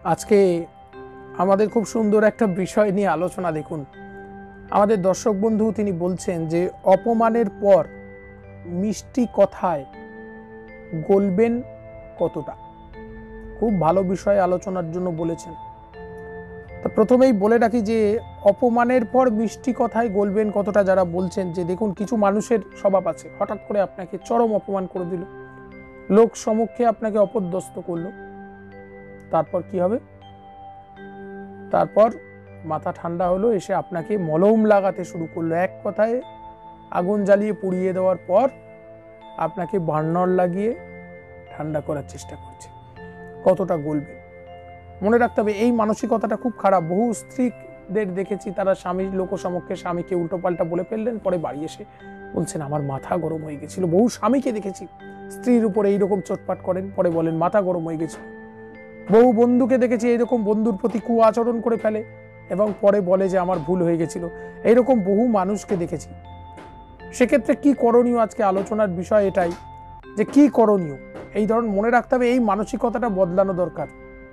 আজকে আমাদের খুব সুন্দর একটা বিষয় নিয়ে আলোচনা। দেখুন, আমাদের দর্শক বন্ধু তিনি বলছেন যে অপমানের পর মিষ্টি কথায় গলবেন কতটা। খুব ভালো বিষয় আলোচনার জন্য বলেছেন। তো প্রথমেই বলে রাখি যে অপমানের পর মিষ্টি কথায় গলবেন কতটা যারা বলছেন, যে দেখুন কিছু মানুষের স্বভাব আছে, হঠাৎ করে আপনাকে চরম অপমান করে দিল, লোক সম্মুখে আপনাকে অপদস্থ করলো, তারপর কি হবে? তারপর মাথা ঠান্ডা হলো, এসে আপনাকে মলম লাগাতে শুরু করলো। এক কথায় আগুন জ্বালিয়ে পুড়িয়ে দেওয়ার পর আপনাকে বার্নার লাগিয়ে ঠান্ডা করার চেষ্টা করছে। কতটা গলবে মনে রাখতে হবে। এই মানসিকতাটা খুব খারাপ। বহু স্ত্রীদের দেখেছি, তারা স্বামীর লোকসমক্ষে স্বামীকে উল্টোপাল্টা বলে ফেললেন, পরে বাড়ি এসে বলছেন আমার মাথা গরম হয়ে গেছিল। বহু স্বামীকে দেখেছি স্ত্রীর উপরে এইরকম চোটপাট করেন, পরে বলেন মাথা গরম হয়ে গেছিল। বহু বন্ধুকে দেখেছি এইরকম বন্ধুর প্রতি কুআচরণ করে ফেলে এবং পরে বলে যে আমার ভুল হয়ে গেছিল। এইরকম বহু মানুষকে দেখেছি। সেক্ষেত্রে কি করণীয়? আজকে আলোচনার বিষয় এটাই যে কি করণীয়। এই ধরনের মনে রাখতে হবে, এই মানসিকতাটা বদলানো দরকার।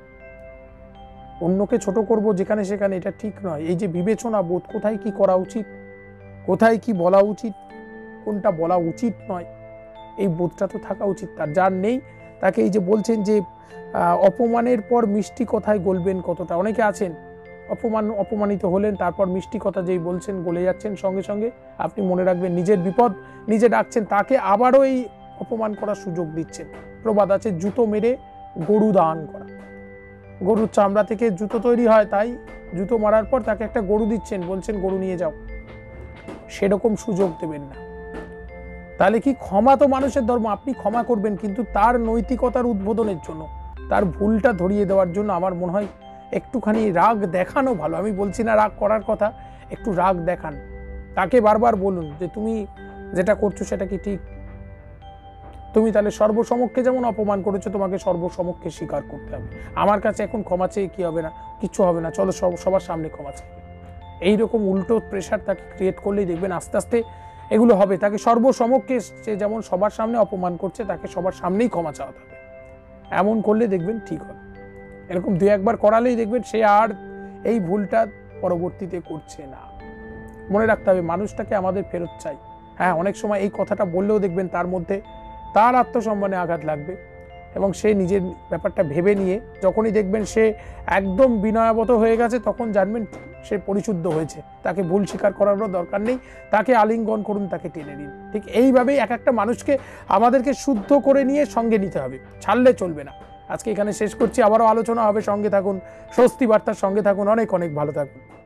অন্যকে ছোট করব যেখানে সেখানে, এটা ঠিক নয়। এই যে বিবেচনা বোধ, কোথায় কি করা উচিত, কোথায় কি বলা উচিত, কোনটা বলা উচিত নয়, এই বোধটা তো থাকা উচিত। তার যার নেই তাকে এই যে বলছেন যে অপমানের পর মিষ্টি কথায় গলবেন কতটা। অনেকে আছেন অপমানিত হলেন, তারপর মিষ্টি কথা যেই বলছেন গলে যাচ্ছেন সঙ্গে সঙ্গে। আপনি মনে রাখবেন নিজের বিপদ নিজে ডাকছেন, তাকে আবারও এই অপমান করার সুযোগ দিচ্ছেন। প্রবাদ আছে, জুতো মেরে গরু দান করা। গরুর চামড়া থেকে জুতো তৈরি হয়, তাই জুতো মারার পর তাকে একটা গরু দিচ্ছেন, বলছেন গরু নিয়ে যাও। সেরকম সুযোগ দেবেন না। তাহলে কি, ক্ষমা তো মানুষের ধর্ম, আপনি ক্ষমা করবেন, কিন্তু তার নৈতিকতার উদ্বোধনের জন্য, তার ভুলটা ধরিয়ে দেওয়ার জন্য আমার মনে হয় একটুখানি রাগ দেখানো ভালো। আমি বলছি না রাগ করার কথা, একটু রাগ দেখান। তাকে বারবার বলুন যে তুমি যেটা করছো সেটা কি ঠিক? তুমি তাহলে সর্বসমক্ষে যেমন অপমান করেছো, তোমাকে সর্বসমক্ষে স্বীকার করতে হবে। আমার কাছে এখন ক্ষমা চেয়ে কি হবে না, কিচ্ছু হবে না, চলো সবার সামনে ক্ষমা চাইবে। এইরকম উল্টো প্রেশার তাকে ক্রিয়েট করলেই দেখবেন আস্তে আস্তে এগুলো হবে। তাকে সর্বসমক্ষে, সে যেমন সবার সামনে অপমান করছে, তাকে সবার সামনেই ক্ষমা চাওয়াতে হবে। এমন করলে দেখবেন ঠিক হবে। এরকম দু একবার করালেই দেখবেন সে আর এই ভুলটা পরবর্তীতে করছে না। মনে রাখতে হবে মানুষটাকে আমাদের ফেরত চাই। হ্যাঁ, অনেক সময় এই কথাটা বললেও দেখবেন তার মধ্যে তার আত্মসম্মানে আঘাত লাগবে এবং সে নিজের ব্যাপারটা ভেবে নিয়ে যখনই দেখবেন সে একদম বিনয়াবত হয়ে গেছে, তখন জানবেন সে পরিশুদ্ধ হয়েছে। তাকে ভুল স্বীকার করারও দরকার নেই, তাকে আলিঙ্গন করুন, তাকে টেনে নিন। ঠিক এইভাবেই এক একটা মানুষকে আমাদেরকে শুদ্ধ করে নিয়ে সঙ্গে নিতে হবে, ছাড়লে চলবে না। আজকে এখানে শেষ করছি, আবারও আলোচনা হবে। সঙ্গে থাকুন, স্বস্তি বার্তার সঙ্গে থাকুন। অনেক অনেক ভালো থাকুন।